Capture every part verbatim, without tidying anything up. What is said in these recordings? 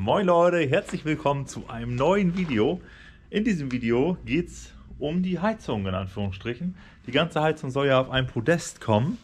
Moin Leute, herzlich willkommen zu einem neuen Video. In diesem Video geht es um die Heizung in Anführungsstrichen. Die ganze Heizung soll ja auf ein Podest kommen,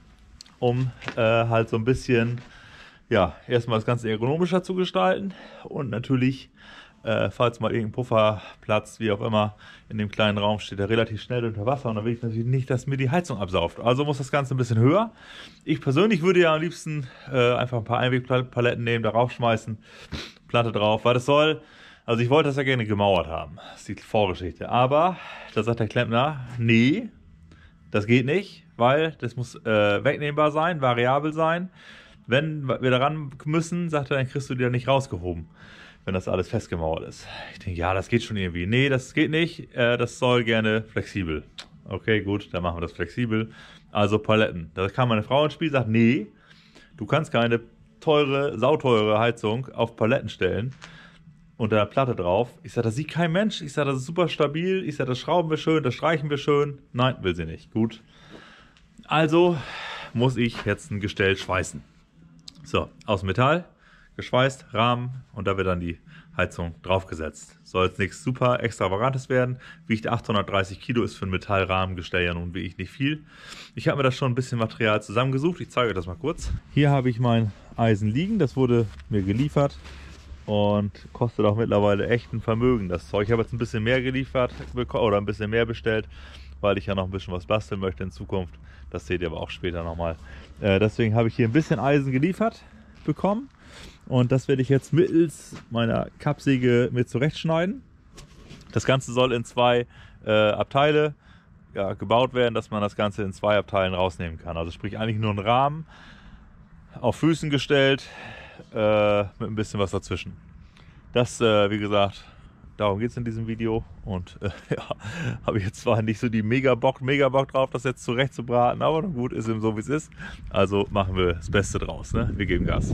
um äh, halt so ein bisschen, ja, erstmal das Ganze ergonomischer zu gestalten und natürlich, äh, falls mal irgendein Pufferplatz, wie auch immer, in dem kleinen Raum steht, der relativ schnell unter Wasser und da will ich natürlich nicht, dass mir die Heizung absauft. Also muss das Ganze ein bisschen höher. Ich persönlich würde ja am liebsten äh, einfach ein paar Einwegpaletten nehmen, darauf schmeißen, Platte drauf, weil das soll, also ich wollte das ja gerne gemauert haben, das ist die Vorgeschichte. Aber da sagt der Klempner, nee, das geht nicht, weil das muss äh, wegnehmbar sein, variabel sein. Wenn wir daran müssen, sagt er, dann kriegst du die ja nicht rausgehoben, wenn das alles festgemauert ist. Ich denke, ja, das geht schon irgendwie. Nee, das geht nicht, äh, das soll gerne flexibel. Okay, gut, dann machen wir das flexibel. Also Paletten. Da kam meine Frau ins Spiel, sagt, nee, du kannst keine teure, sauteure Heizung auf Paletten stellen und da eine Platte drauf. Ich sage, das sieht kein Mensch. Ich sage, das ist super stabil. Ich sage, das schrauben wir schön, das streichen wir schön. Nein, will sie nicht. Gut. Also muss ich jetzt ein Gestell schweißen. So, aus Metall, geschweißt, Rahmen und da wird dann die Heizung draufgesetzt. Soll jetzt nichts super extravagantes werden. Wiegt achthundertdreißig Kilo, ist für ein Metallrahmengestell ja nun wie ich nicht viel. Ich habe mir das schon ein bisschen Material zusammengesucht. Ich zeige euch das mal kurz. Hier habe ich mein Eisen liegen. Das wurde mir geliefert und kostet auch mittlerweile echt ein Vermögen, das Zeug. Ich habe jetzt ein bisschen mehr geliefert oder ein bisschen mehr bestellt, weil ich ja noch ein bisschen was basteln möchte in Zukunft. Das seht ihr aber auch später nochmal. Äh, deswegen habe ich hier ein bisschen Eisen geliefert bekommen. Und das werde ich jetzt mittels meiner Kappsäge mir zurechtschneiden. Das Ganze soll in zwei äh, Abteile ja, gebaut werden, dass man das Ganze in zwei Abteilen rausnehmen kann. Also sprich eigentlich nur ein Rahmen, auf Füßen gestellt, äh, mit ein bisschen was dazwischen. Das, äh, wie gesagt, darum geht es in diesem Video. Und äh, ja, habe ich jetzt zwar nicht so die mega Bock, mega Bock drauf, das jetzt zurecht zu braten, aber gut, ist eben so wie es ist. Also machen wir das Beste draus, ne? Wir geben Gas.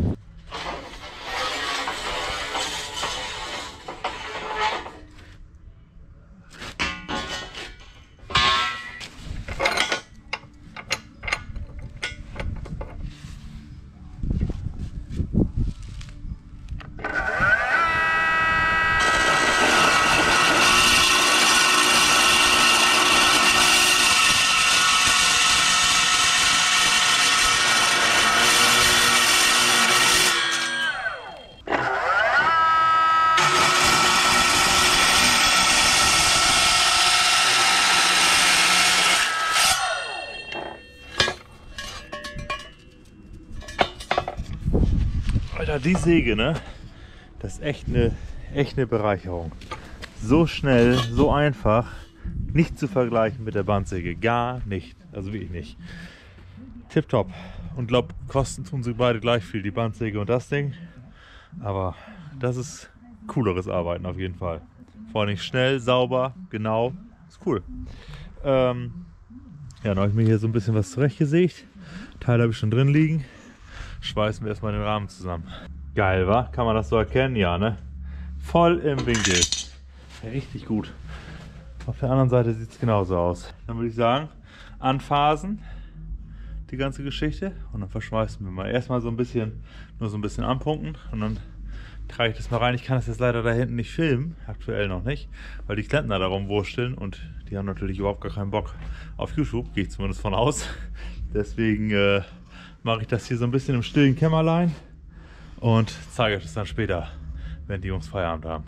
Alter, die Säge, ne? Das ist echt eine, echt eine Bereicherung. So schnell, so einfach, nicht zu vergleichen mit der Bandsäge. Gar nicht. Also wirklich nicht. Tipptopp. Und glaub, kosten tun sie beide gleich viel, die Bandsäge und das Ding. Aber das ist cooleres Arbeiten auf jeden Fall. Vor allem schnell, sauber, genau. Ist cool. Ähm, ja, dann habe ich mir hier so ein bisschen was zurechtgesägt. Teil habe ich schon drin liegen. Schweißen wir erstmal den Rahmen zusammen. Geil, wa? Kann man das so erkennen? Ja, ne? Voll im Winkel. Richtig gut. Auf der anderen Seite sieht es genauso aus. Dann würde ich sagen, anphasen die ganze Geschichte und dann verschweißen wir mal. Erstmal so ein bisschen, nur so ein bisschen anpunkten und dann trage ich das mal rein. Ich kann das jetzt leider da hinten nicht filmen, aktuell noch nicht, weil die Klempner darum wursteln und die haben natürlich überhaupt gar keinen Bock auf YouTube, gehe ich zumindest von aus. Deswegen äh, mache ich das hier so ein bisschen im stillen Kämmerlein und zeige euch das dann später, wenn die Jungs Feierabend haben.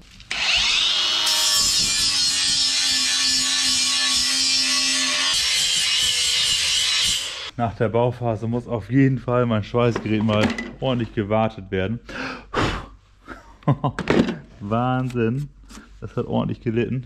Nach der Bauphase muss auf jeden Fall mein Schweißgerät mal ordentlich gewartet werden. Wahnsinn, das hat ordentlich gelitten.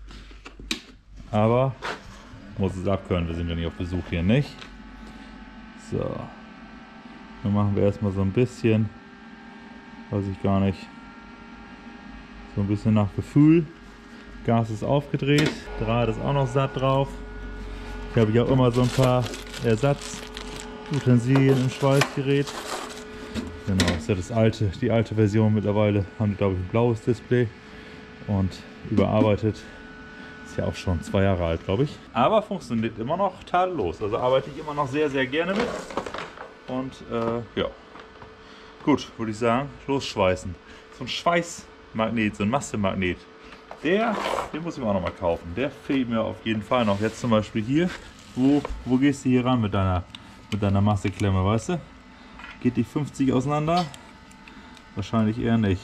Aber muss es abkönnen, wir sind ja nicht auf Besuch hier, nicht? So, dann machen wir erstmal so ein bisschen, weiß ich gar nicht, so ein bisschen nach Gefühl. Gas ist aufgedreht, Draht ist auch noch satt drauf. Ich habe hier auch immer so ein paar Ersatzutensilien im Schweißgerät. Genau, das ist ja das alte, die alte Version. Mittlerweile haben die, glaube ich, ein blaues Display und überarbeitet. Ist ja auch schon zwei Jahre alt, glaube ich. Aber funktioniert immer noch tadellos. Also arbeite ich immer noch sehr, sehr gerne mit. Und äh, ja, gut, würde ich sagen, losschweißen. so ein Schweißmagnet, so ein Massemagnet. Der, den muss ich mir auch noch mal kaufen. Der fehlt mir auf jeden Fall noch. Jetzt zum Beispiel hier. Wo, wo gehst du hier ran mit deiner, mit deiner Masseklemme, weißt du? Geht die fünfzig auseinander? Wahrscheinlich eher nicht.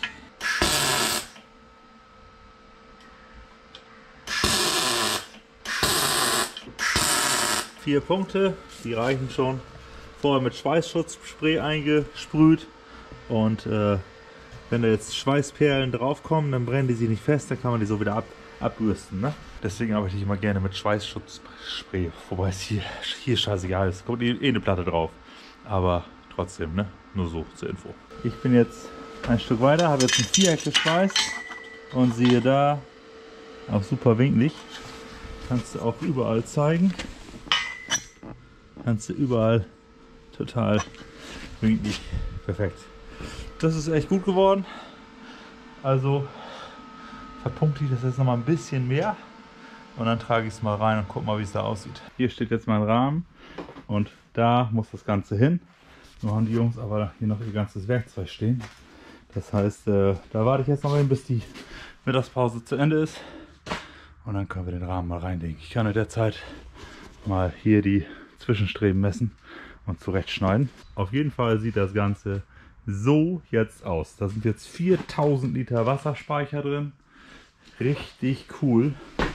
Vier Punkte, die reichen schon. Vorher mit Schweißschutzspray eingesprüht. Und äh, wenn da jetzt Schweißperlen draufkommen, dann brennen die sich nicht fest, dann kann man die so wieder ab, abbürsten. Ne? Deswegen arbeite ich immer gerne mit Schweißschutzspray. Wobei es hier, hier scheißegal ist. Kommt eh eine Platte drauf. Aber trotzdem, ne? Nur so zur Info. Ich bin jetzt ein Stück weiter, habe jetzt ein Viereck geschweißt. Und siehe da, auch super winklig. Kannst du auch überall zeigen. Kannst du überall total winklig. Perfekt. Das ist echt gut geworden. Also verpunkte ich das jetzt noch mal ein bisschen mehr. Und dann trage ich es mal rein und guck mal, wie es da aussieht. Hier steht jetzt mein Rahmen. Und da muss das Ganze hin. Nur haben die Jungs aber hier noch ihr ganzes Werkzeug stehen. Das heißt, äh, da warte ich jetzt noch hin, bis die Mittagspause zu Ende ist. Und dann können wir den Rahmen mal reinlegen. Ich kann in der Zeit mal hier die Zwischenstreben messen und zurechtschneiden. Auf jeden Fall sieht das Ganze so jetzt aus. Da sind jetzt viertausend Liter Wasserspeicher drin. Richtig cool.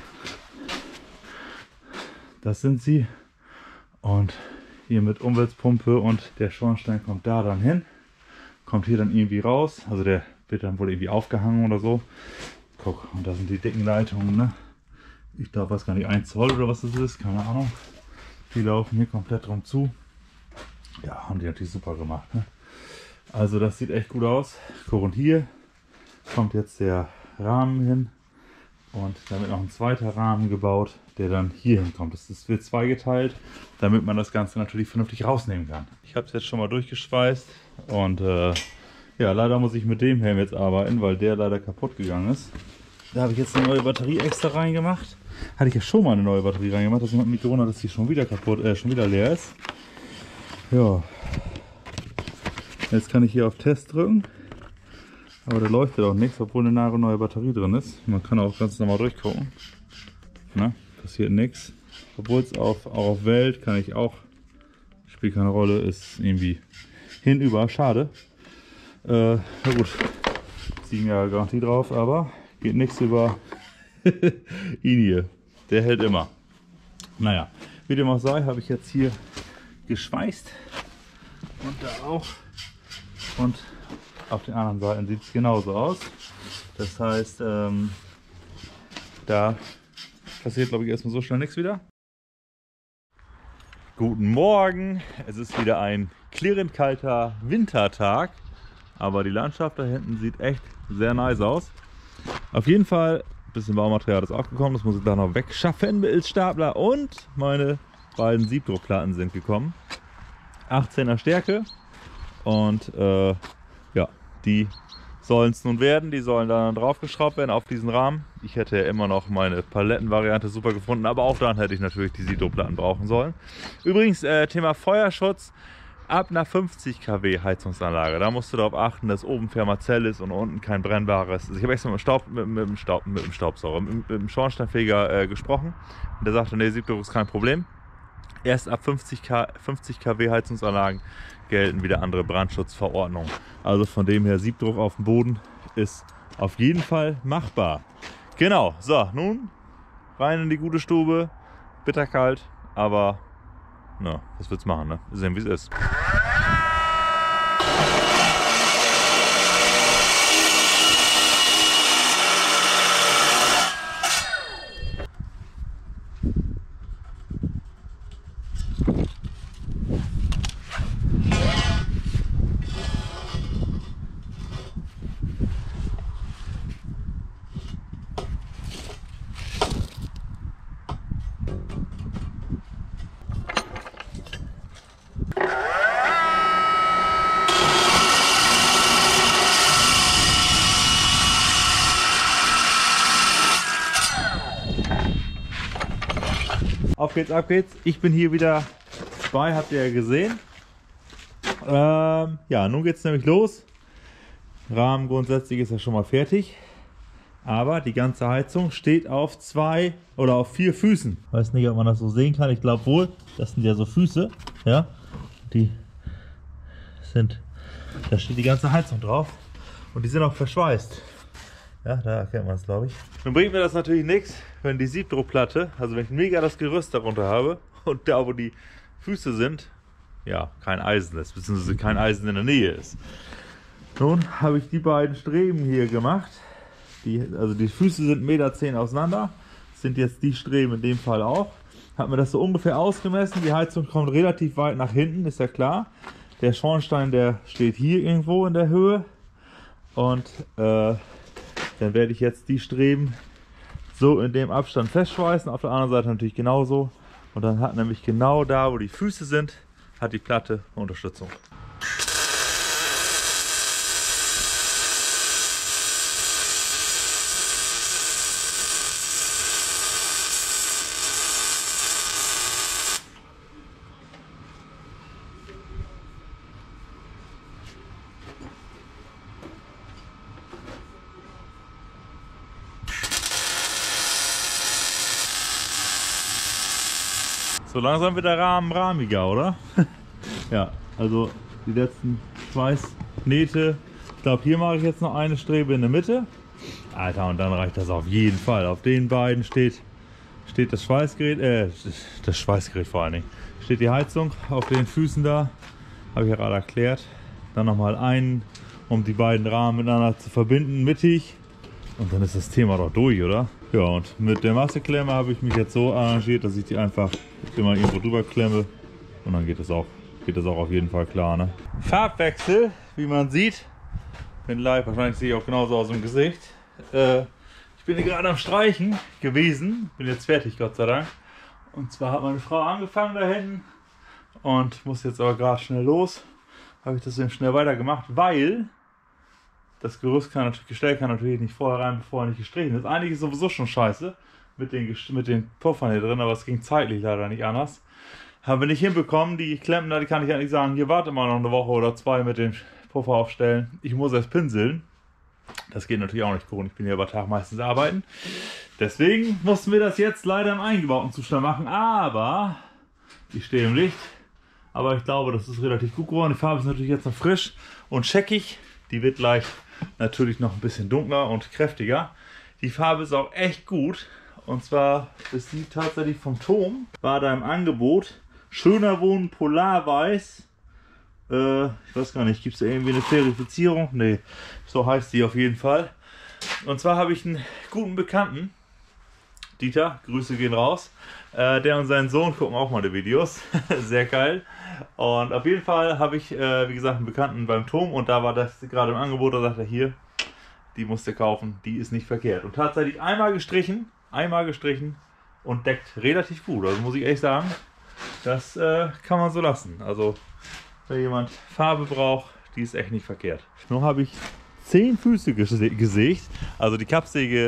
Das sind sie. Und hier mit Umweltpumpe und der Schornstein kommt da dann hin. Kommt hier dann irgendwie raus. Also der wird dann wohl irgendwie aufgehangen oder so. Guck, und da sind die dicken Leitungen, ne? Ich glaube, weiß gar nicht, ein Zoll oder was das ist, keine Ahnung. Die laufen hier komplett drum zu. Ja, haben die natürlich super gemacht, ne? Also das sieht echt gut aus. Guck, und hier kommt jetzt der Rahmen hin. Und da wird noch ein zweiter Rahmen gebaut, der dann hier hinkommt. Das ist, wird zweigeteilt, damit man das Ganze natürlich vernünftig rausnehmen kann. Ich habe es jetzt schon mal durchgeschweißt. Und äh, ja, leider muss ich mit dem Helm jetzt arbeiten, weil der leider kaputt gegangen ist. Da habe ich jetzt eine neue Batterie extra reingemacht. Hatte ich ja schon mal eine neue Batterie reingemacht. Das hat mich gewundert, dass die schon wieder kaputt, äh, schon wieder leer ist. Ja. Jetzt kann ich hier auf Test drücken. Aber da leuchtet auch nichts, obwohl eine neue Batterie drin ist. Man kann auch ganz normal durchgucken. Na, passiert nichts. Obwohl es auf, auch auf Welt kann ich auch. Spielt keine Rolle, ist irgendwie hinüber. Schade. Äh, na gut. sieben Jahre Garantie drauf, aber geht nichts über ihn hier. Der hält immer. Naja, wie dem auch sei, habe ich jetzt hier geschweißt. Und da auch. Und auf den anderen Seiten sieht es genauso aus. Das heißt, ähm, da passiert, glaube ich, erstmal so schnell nichts wieder. Guten Morgen. Es ist wieder ein klirrend kalter Wintertag. Aber die Landschaft da hinten sieht echt sehr nice aus. Auf jeden Fall ein bisschen Baumaterial ist aufgekommen. Das muss ich da noch wegschaffen mit Stapler. Und meine beiden Siebdruckplatten sind gekommen. achtzehner Stärke. Und äh, ja, die sollen es nun werden. Die sollen dann draufgeschraubt werden auf diesen Rahmen. Ich hätte ja immer noch meine Palettenvariante super gefunden. Aber auch dann hätte ich natürlich die Siebdruckplatten brauchen sollen. Übrigens, äh, Thema Feuerschutz. Ab einer fünfzig Kilowatt Heizungsanlage, da musst du darauf achten, dass oben Fermazell ist und unten kein brennbares. Also ich habe extra mit dem, Staub, mit, mit dem, Staub, mit dem Staubsauger, mit, mit dem Schornsteinfeger äh, gesprochen. Und der sagte, nee, Siebdruck ist kein Problem. Erst ab fünfzig Kilowatt Heizungsanlagen gelten wieder andere Brandschutzverordnungen. Also von dem her, Siebdruck auf dem Boden ist auf jeden Fall machbar. Genau, so, nun rein in die gute Stube. Bitterkalt, aber na, was willst du machen, ne? Wir sehen, wie es ist. Auf geht's, ab geht's. Ich bin hier wieder bei, habt ihr ja gesehen. Ähm, ja, nun geht's nämlich los. Rahmen grundsätzlich ist ja schon mal fertig. Aber die ganze Heizung steht auf zwei oder auf vier Füßen. Ich weiß nicht, ob man das so sehen kann. Ich glaube wohl, das sind ja so Füße. Ja, die sind, da steht die ganze Heizung drauf. Und die sind auch verschweißt. Ja, da erkennt man es, glaube ich. Nun bringt mir das natürlich nichts, wenn die Siebdruckplatte, also wenn ich mega das Gerüst darunter habe und da, wo die Füße sind, ja, kein Eisen ist, beziehungsweise kein Eisen in der Nähe ist. Nun habe ich die beiden Streben hier gemacht. Die, also die Füße sind eins Komma zehn Meter auseinander, sind jetzt die Streben in dem Fall auch. Habe mir das so ungefähr ausgemessen. Die Heizung kommt relativ weit nach hinten, ist ja klar. Der Schornstein, der steht hier irgendwo in der Höhe. Und äh, dann werde ich jetzt die Streben so in dem Abstand festschweißen. Auf der anderen Seite natürlich genauso. Und dann hat nämlich genau da, wo die Füße sind, hat die Platte Unterstützung. So langsam wird der Rahmen rahmiger, oder? Ja, also die letzten Schweißnähte. Ich glaube, hier mache ich jetzt noch eine Strebe in der Mitte. Alter, und dann reicht das auf jeden Fall. Auf den beiden steht, steht das Schweißgerät, äh, das Schweißgerät vor allen Dingen. Steht die Heizung auf den Füßen da. Habe ich ja gerade erklärt. Dann nochmal einen, um die beiden Rahmen miteinander zu verbinden, mittig. Und dann ist das Thema doch durch, oder? Ja, und mit der Masseklemme habe ich mich jetzt so arrangiert, dass ich die einfach immer irgendwo drüber klemme. Und dann geht das auch, geht das auch auf jeden Fall klar, ne? Farbwechsel, wie man sieht. Bin live, wahrscheinlich sehe ich auch genauso aus dem Gesicht. Äh, ich bin hier gerade am Streichen gewesen. Bin jetzt fertig, Gott sei Dank. Und zwar hat meine Frau angefangen da hinten. Und muss jetzt aber gerade schnell los. Habe ich das eben schnell weitergemacht, weil das Gerüst kann natürlich, Gestell kann natürlich nicht vorher rein, bevor er nicht gestrichen ist. Eigentlich ist sowieso schon scheiße mit den, mit den Puffern hier drin, aber es ging zeitlich leider nicht anders. Haben wir nicht hinbekommen. Die Klemmen da, die kann ich eigentlich sagen, hier warte mal noch eine Woche oder zwei mit den Puffer aufstellen. Ich muss erst pinseln. Das geht natürlich auch nicht gut. Ich bin ja über Tag meistens arbeiten. Deswegen mussten wir das jetzt leider im eingebauten Zustand machen. Aber die stehen im Licht. Aber ich glaube, das ist relativ gut geworden. Die Farbe ist natürlich jetzt noch frisch und scheckig. Die wird gleich natürlich noch ein bisschen dunkler und kräftiger. Die Farbe ist auch echt gut. Und zwar ist die tatsächlich vom Tom. War da im Angebot. Schöner Wohnen Polarweiß. Äh, ich weiß gar nicht, gibt es da irgendwie eine Verifizierung? Nee, so heißt die auf jeden Fall. Und zwar habe ich einen guten Bekannten. Dieter, Grüße gehen raus. Äh, der und sein Sohn gucken auch meine Videos. Sehr geil. Und auf jeden Fall habe ich, äh, wie gesagt, einen Bekannten beim Tom und da war das gerade im Angebot. Da sagt er, hier, die musst du kaufen, die ist nicht verkehrt. Und tatsächlich einmal gestrichen, einmal gestrichen und deckt relativ gut. Also muss ich echt sagen, das äh, kann man so lassen. Also wenn jemand Farbe braucht, die ist echt nicht verkehrt. Nun habe ich zehn Füße gese gesägt. Also die Kappsäge,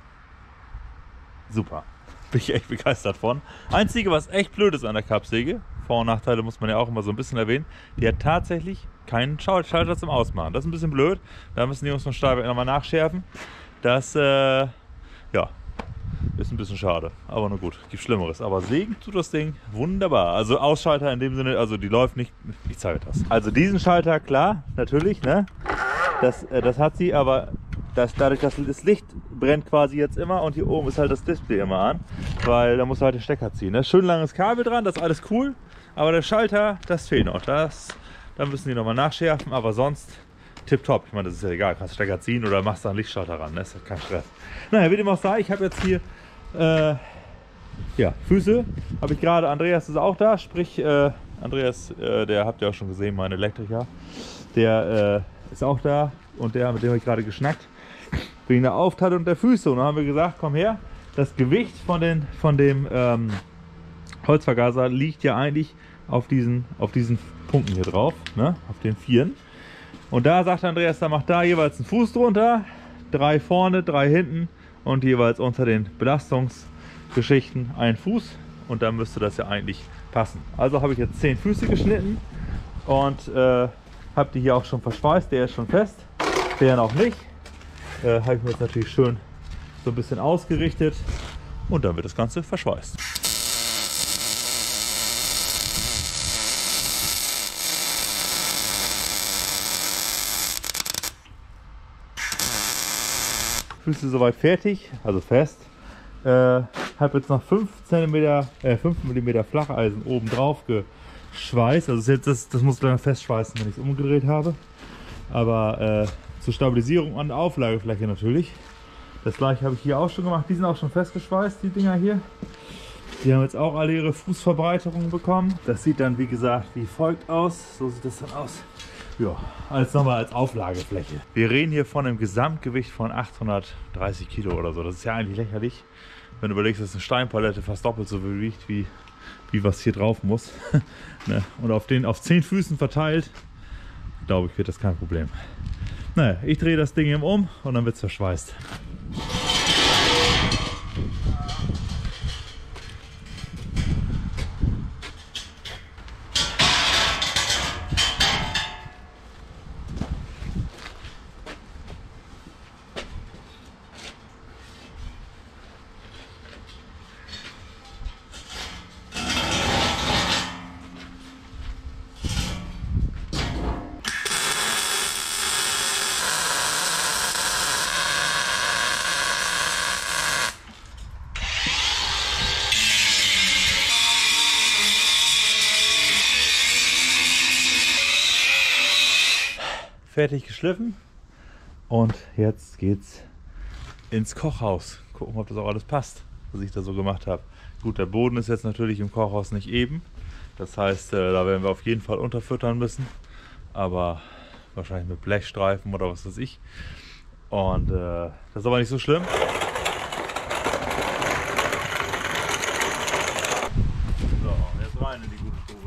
super. Bin ich echt begeistert von. Einzige, was echt blöd ist an der Kappsäge, Vor- und Nachteile muss man ja auch immer so ein bisschen erwähnen, die hat tatsächlich keinen Schalter zum Ausmachen. Das ist ein bisschen blöd. Da müssen die Jungs von Stahlwerk nochmal nachschärfen. Das, äh, ja, ist ein bisschen schade. Aber nur gut, gibt Schlimmeres. Aber sägen tut das Ding wunderbar. Also Ausschalter in dem Sinne, also die läuft nicht, ich zeige das. Also diesen Schalter, klar, natürlich, ne? Das, äh, das hat sie, aber das, dadurch, dass das Licht brennt quasi jetzt immer und hier oben ist halt das Display immer an, weil da muss halt der Stecker ziehen. Ne? Schön langes Kabel dran, das ist alles cool, aber der Schalter, das fehlt noch. Das, da müssen die nochmal nachschärfen, aber sonst tipptopp. Ich meine, das ist ja egal, kannst Stecker ziehen oder machst da einen Lichtschalter ran, ne? Ist ja kein Stress. Naja, wie dem auch sei, ich habe jetzt hier äh, ja, Füße, habe ich gerade, Andreas ist auch da, sprich äh, Andreas, äh, der habt ihr auch schon gesehen, mein Elektriker, der äh, ist auch da und der, mit dem habe ich gerade geschnackt. Wegen der Aufteilung der Füße. Und dann haben wir gesagt, komm her, das Gewicht von, den, von dem ähm, Holzvergaser liegt ja eigentlich auf diesen, auf diesen Punkten hier drauf, ne? Auf den Vieren. Und da sagt Andreas, da macht da jeweils einen Fuß drunter, drei vorne, drei hinten und jeweils unter den Belastungsgeschichten ein Fuß. Und dann müsste das ja eigentlich passen. Also habe ich jetzt zehn Füße geschnitten und äh, habe die hier auch schon verschweißt, der ist schon fest. Sperren auch nicht. Äh, habe ich mir jetzt natürlich schön so ein bisschen ausgerichtet und dann wird das Ganze verschweißt. Füße soweit fertig, also fest. Äh, habe jetzt noch fünf Zentimeter, äh, fünf Millimeter Flacheisen oben drauf geschweißt. Also jetzt, das, das muss ich dann festschweißen, wenn ich es umgedreht habe. Aber äh, zur Stabilisierung an der Auflagefläche natürlich. Das gleiche habe ich hier auch schon gemacht. Die sind auch schon festgeschweißt, die Dinger hier. Die haben jetzt auch alle ihre Fußverbreiterungen bekommen. Das sieht dann wie gesagt wie folgt aus. So sieht das dann aus. Ja, als nochmal als Auflagefläche. Wir reden hier von einem Gesamtgewicht von achthundertdreißig Kilo oder so. Das ist ja eigentlich lächerlich, wenn du überlegst, dass eine Steinpalette fast doppelt so viel wiegt, wie, wie was hier drauf muss. Ne? Und auf den auf zehn Füßen verteilt, glaube ich, wird das kein Problem. Naja, ich drehe das Ding eben um und dann wird es verschweißt. Fertig geschliffen und jetzt geht's ins Kochhaus. Gucken, ob das auch alles passt, was ich da so gemacht habe. Gut, der Boden ist jetzt natürlich im Kochhaus nicht eben. Das heißt, äh, da werden wir auf jeden Fall unterfüttern müssen. Aber wahrscheinlich mit Blechstreifen oder was weiß ich. Und äh, das ist aber nicht so schlimm. So, jetzt rein in die gute Stube.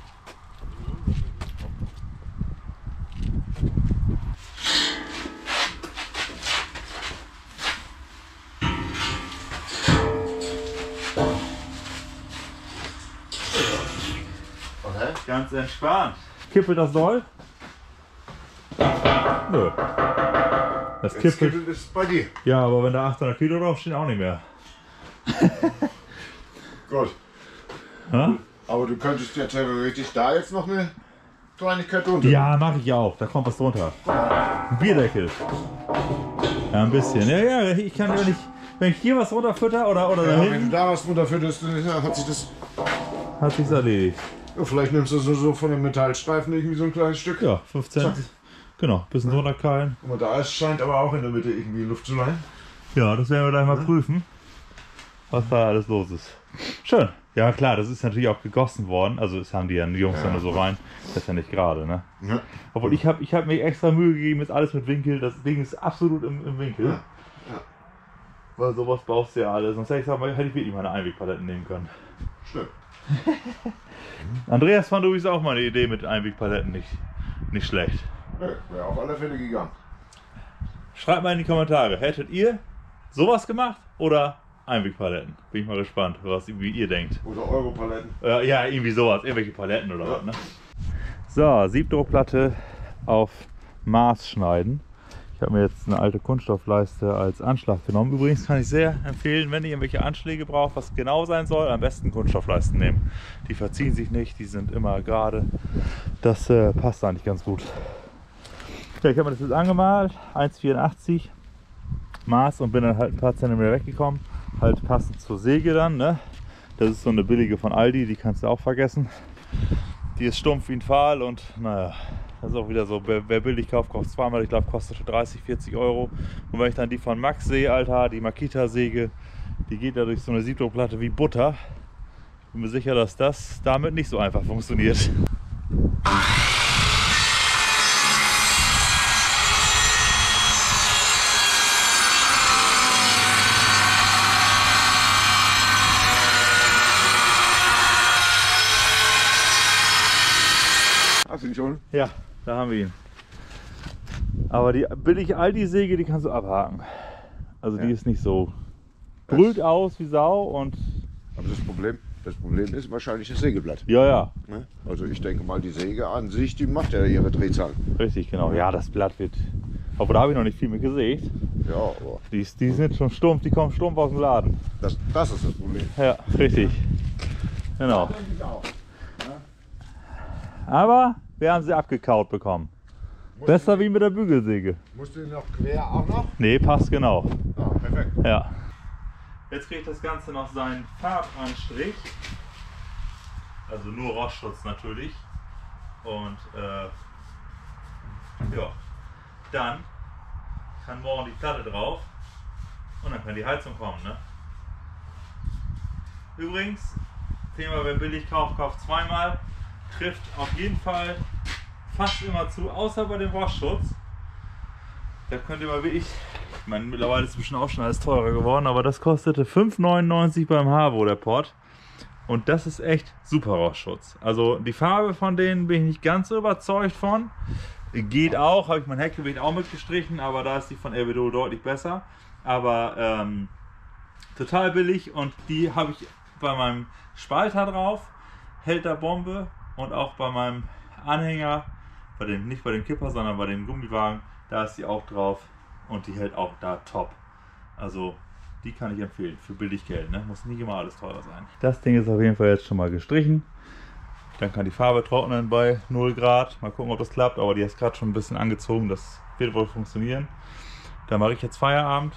Ganz entspannt. Kippelt das doll? Nö. Das Jetzt kippelt. kippelt es bei dir. Ja, aber wenn da achthundert Kilo draufstehen, auch nicht mehr. Gut. Ha? Aber du könntest ja theoretisch da jetzt noch eine Kleinigkeit drunter. Ja, mache ich auch. Da kommt was drunter. Ein Bierdeckel. Ja, ein bisschen. Ja, ja, ich kann ja nicht. Wenn ich hier was runterfütter oder, oder Ja, da wenn du hinten, da was drunter fütterst, dann hat sich das. hat sich's erledigt. Ja, vielleicht nimmst du so, so von dem Metallstreifen irgendwie so ein kleines Stück. Ja, fünfzehn. Genau, bisschen runterkeilen. Guck mal, da ist, scheint aber auch in der Mitte irgendwie Luft zu leihen. Ja, das werden wir gleich mal prüfen, was da alles los ist. Schön. Ja klar, das ist natürlich auch gegossen worden. Also das haben die ja die Jungs ja nur so rein. Das ist ja nicht gerade, ne? Ja. Obwohl ich habe ich hab mir extra Mühe gegeben, ist alles mit Winkel. Das Ding ist absolut im, im Winkel. Ja. Ja. Weil sowas brauchst du ja alles. Sonst hätte ich, gesagt, hätte ich wirklich meine Einwegpaletten nehmen können. Stimmt. Andreas fand übrigens auch meine Idee mit Einwegpaletten nicht, nicht schlecht. Ja, wäre auf alle Fälle gegangen. Schreibt mal in die Kommentare, hättet ihr sowas gemacht oder Einwegpaletten? Bin ich mal gespannt, was wie ihr denkt. Oder Europaletten. Äh, ja, irgendwie sowas, irgendwelche Paletten oder Ja. was, ne? So, Siebdruckplatte auf Maß schneiden. Ich habe mir jetzt eine alte Kunststoffleiste als Anschlag genommen. Übrigens kann ich sehr empfehlen, wenn ihr irgendwelche Anschläge braucht, was genau sein soll, am besten Kunststoffleisten nehmen. Die verziehen sich nicht, die sind immer gerade. Das äh, passt eigentlich ganz gut. Ja, ich habe mir das jetzt angemalt, eins Komma vierundachtzig Maß und bin dann halt ein paar Zentimeter weggekommen. Halt passend zur Säge dann, ne? Das ist so eine billige von Aldi, die kannst du auch vergessen. Die ist stumpf wie ein Pfahl und naja, das ist auch wieder so, wer, wer billig kauft, kauft zweimal. Ich glaube, kostet dreißig, vierzig Euro. Und wenn ich dann die von Max sehe, Alter, die Makita-Säge, die geht da durch so eine Siebdruckplatte wie Butter. Ich bin mir sicher, dass das damit nicht so einfach funktioniert. Hast du ihn schon? Ja, da haben wir ihn. Aber die billige Aldi-Säge, die kannst du abhaken. Also die Ja. ist nicht so, brüllt aus wie Sau und Aber das Problem, das Problem ist wahrscheinlich das Sägeblatt. ja, ja, Ne? Also ich denke mal, die Säge an sich, die macht ja ihre Drehzahl. richtig, genau. Ja, das Blatt wird Aber da habe ich noch nicht viel mit gesehen. Ja, aber Die, die sind schon stumpf, die kommen stumpf aus dem Laden. das, das ist das Problem. Ja, richtig. Genau. Denke ich auch. Aber wir haben sie abgekaut bekommen. Besser wie mit der Bügelsäge. Musst du noch quer auch noch? Nee, passt genau. Ah, perfekt. Ja. Jetzt kriegt das Ganze noch seinen Farbanstrich. Also nur Rostschutz natürlich. Und äh, ja, dann kann morgen die Platte drauf und dann kann die Heizung kommen. Ne? Übrigens, Thema, wer billig kauft, kauft zweimal. Trifft auf jeden Fall fast immer zu, außer bei dem Rostschutz. Da könnt ihr mal wirklich, ich meine, mittlerweile ist es bestimmt auch schon alles teurer geworden, aber das kostete fünf neunundneunzig beim Havo, der Port. Und das ist echt super Rostschutz. Also die Farbe von denen bin ich nicht ganz so überzeugt von. Geht auch, habe ich mein Heckgewicht auch mitgestrichen, aber da ist die von Elvedol deutlich besser. Aber ähm, total billig und die habe ich bei meinem Spalter drauf, hält da Bombe, und auch bei meinem Anhänger, bei dem, nicht bei dem Kipper, sondern bei dem Gummiwagen, da ist die auch drauf und die hält auch da top. Also die kann ich empfehlen für billig Geld, ne? Muss nicht immer alles teuer sein. Das Ding ist auf jeden Fall jetzt schon mal gestrichen. Dann kann die Farbe trocknen bei null Grad. Mal gucken, ob das klappt, aber die ist gerade schon ein bisschen angezogen. Das wird wohl funktionieren. Da mache ich jetzt Feierabend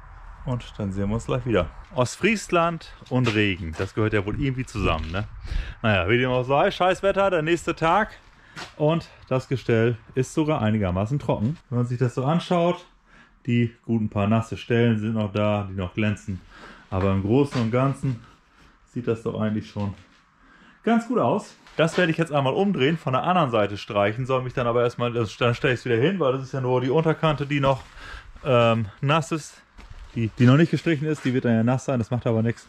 und dann sehen wir uns gleich wieder. Ostfriesland und Regen, das gehört ja wohl irgendwie zusammen, ne? Naja, wie dem auch sei, scheiß Wetter, der nächste Tag und das Gestell ist sogar einigermaßen trocken. Wenn man sich das so anschaut, die guten paar nasse Stellen sind noch da, die noch glänzen. Aber im Großen und Ganzen sieht das doch eigentlich schon ganz gut aus. Das werde ich jetzt einmal umdrehen, von der anderen Seite streichen, soll mich dann aber erstmal, dann stelle ich es wieder hin, weil das ist ja nur die Unterkante, die noch ähm, nass ist, die, die noch nicht gestrichen ist, die wird dann ja nass sein, das macht aber nichts.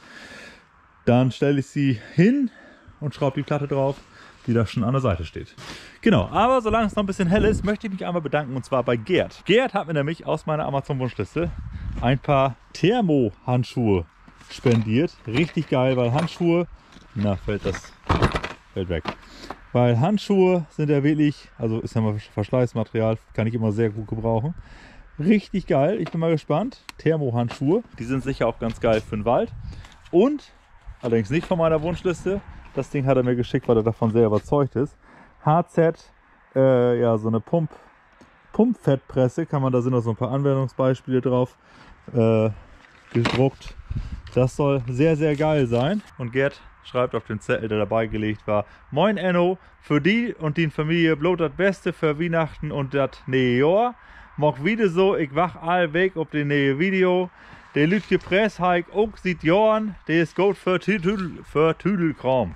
Dann stelle ich sie hin und schraube die Platte drauf, die da schon an der Seite steht. Genau, aber solange es noch ein bisschen hell ist, möchte ich mich einmal bedanken, und zwar bei Gerd. Gerd hat mir nämlich aus meiner Amazon-Wunschliste ein paar Thermo-Handschuhe spendiert. Richtig geil, weil Handschuhe, na, fällt das, fällt weg. Weil Handschuhe sind ja wirklich, also ist ja mal Verschleißmaterial, kann ich immer sehr gut gebrauchen. Richtig geil, ich bin mal gespannt. Thermo-Handschuhe, die sind sicher auch ganz geil für den Wald. Und, allerdings nicht von meiner Wunschliste, das Ding hat er mir geschickt, weil er davon sehr überzeugt ist. H Z, äh, ja, so eine Pump, Pumpfettpresse, kann man, da sind noch so ein paar Anwendungsbeispiele drauf äh, gedruckt. Das soll sehr, sehr geil sein. Und Gerd schreibt auf den Zettel, der dabei gelegt war: Moin Enno, für die und die Familie bloß das Beste für Weihnachten und das neue Jahr. Mach wieder so, ich wach all weg auf den neue Video. Der Lütke Press heik auch sieht Jorn, der ist gut für Tüdel, für Tüdelkram.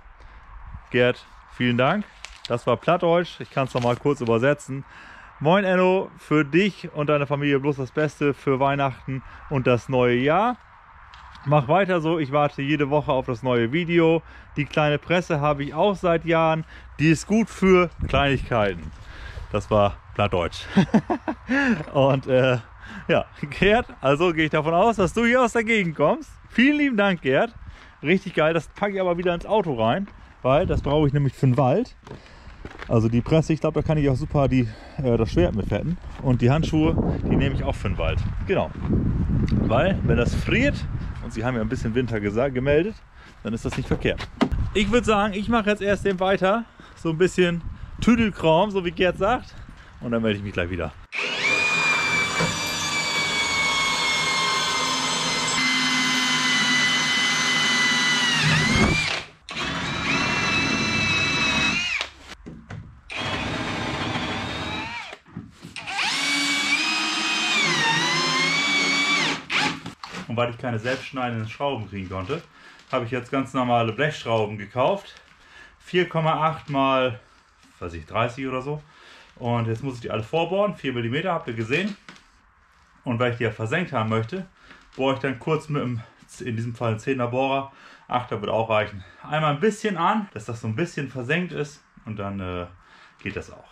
Gerd, vielen Dank. Das war Plattdeutsch, ich kann es noch mal kurz übersetzen. Moin Enno, für dich und deine Familie bloß das Beste für Weihnachten und das neue Jahr. Mach weiter so, ich warte jede Woche auf das neue Video. Die kleine Presse habe ich auch seit Jahren, die ist gut für Kleinigkeiten. Das war Plattdeutsch. Und äh, ja, Gerd, also gehe ich davon aus, dass du hier aus der Gegend kommst. Vielen lieben Dank, Gerd. Richtig geil, das packe ich aber wieder ins Auto rein, weil das brauche ich nämlich für den Wald. Also die Presse, ich glaube, da kann ich auch super die, äh, das Schwert mit fetten. Und die Handschuhe, die nehme ich auch für den Wald. Genau. Weil, wenn das friert, und sie haben ja ein bisschen Winter gesagt, gemeldet, dann ist das nicht verkehrt. Ich würde sagen, ich mache jetzt erst den weiter. So ein bisschen Tüdelkram, so wie Gerd sagt. Und dann melde ich mich gleich wieder. Und weil ich keine selbstschneidenden Schrauben kriegen konnte, habe ich jetzt ganz normale Blechschrauben gekauft. vier Komma acht mal, weiß ich, dreißig oder so. Und jetzt muss ich die alle vorbohren. vier Millimeter habt ihr gesehen. Und weil ich die ja versenkt haben möchte, bohre ich dann kurz mit dem, in diesem Fall ein zehner Bohrer. achter wird auch reichen. Einmal ein bisschen an, dass das so ein bisschen versenkt ist. Und dann äh, geht das auch.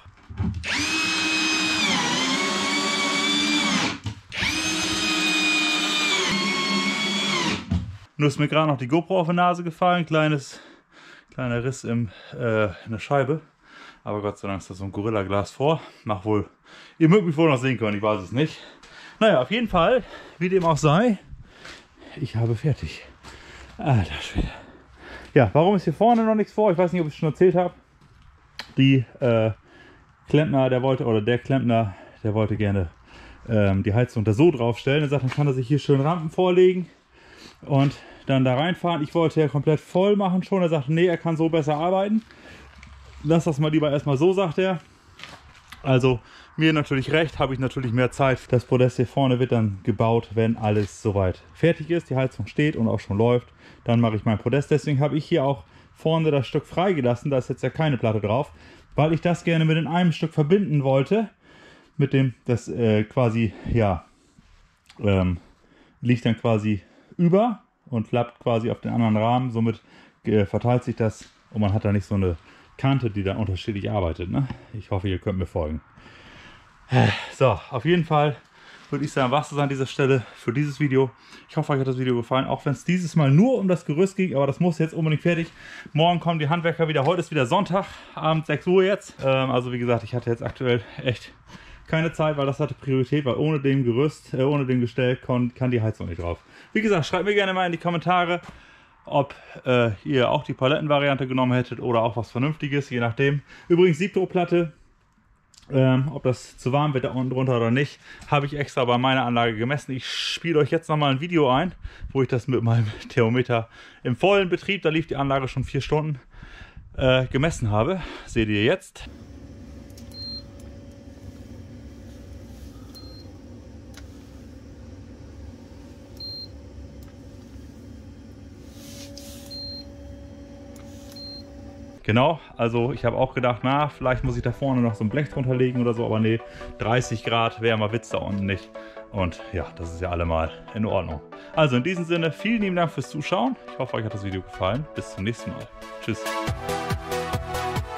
Nur ist mir gerade noch die GoPro auf die Nase gefallen, kleines, kleiner Riss im, äh, in der Scheibe. Aber Gott sei Dank ist da so ein Gorilla-Glas vor. Mach wohl, ihr mögt mich wohl noch sehen können, ich weiß es nicht. Naja, auf jeden Fall, wie dem auch sei, ich habe fertig. Alter Schwede. Ja, warum ist hier vorne noch nichts vor? Ich weiß nicht, ob ich es schon erzählt habe. Die äh, Klempner, der wollte, oder der Klempner, der wollte gerne ähm, die Heizung da so draufstellen. Er sagt, dann kann er sich hier schön Rampen vorlegen und dann da reinfahren. Ich wollte ja komplett voll machen schon. Er sagt, nee, er kann so besser arbeiten. Lass das mal lieber erstmal so, sagt er. Also mir natürlich recht, habe ich natürlich mehr Zeit. Das Podest hier vorne wird dann gebaut, wenn alles soweit fertig ist. Die Heizung steht und auch schon läuft. Dann mache ich mein Podest. Deswegen habe ich hier auch vorne das Stück freigelassen. Da ist jetzt ja keine Platte drauf, weil ich das gerne mit in einem Stück verbinden wollte. Mit dem, das äh, quasi, ja, ähm, liegt dann quasi über und klappt quasi auf den anderen Rahmen. Somit äh, verteilt sich das und man hat da nicht so eine Kante, die da unterschiedlich arbeitet. Ne? Ich hoffe, ihr könnt mir folgen. So, auf jeden Fall würde ich sagen, was ist an dieser Stelle für dieses Video. Ich hoffe, euch hat das Video gefallen, auch wenn es dieses Mal nur um das Gerüst ging, aber das muss jetzt unbedingt fertig. Morgen kommen die Handwerker wieder, heute ist wieder Sonntag, abends sechs Uhr jetzt. Ähm, also wie gesagt, ich hatte jetzt aktuell echt keine Zeit, weil das hatte Priorität, weil ohne dem Gerüst, äh, ohne dem Gestell kann, kann die Heizung nicht drauf. Wie gesagt, schreibt mir gerne mal in die Kommentare, ob äh, ihr auch die Palettenvariante genommen hättet oder auch was Vernünftiges, je nachdem. Übrigens Siebdruckplatte, ähm, ob das zu warm wird da unten drunter oder nicht, habe ich extra bei meiner Anlage gemessen. Ich spiele euch jetzt nochmal ein Video ein, wo ich das mit meinem Thermometer im vollen Betrieb, da lief die Anlage schon vier Stunden, äh, gemessen habe. Seht ihr jetzt. Genau, also ich habe auch gedacht, na, vielleicht muss ich da vorne noch so ein Blech drunter legen oder so, aber nee, dreißig Grad wärmer wird's da unten nicht. Und ja, das ist ja allemal in Ordnung. Also in diesem Sinne, vielen lieben Dank fürs Zuschauen. Ich hoffe, euch hat das Video gefallen. Bis zum nächsten Mal. Tschüss.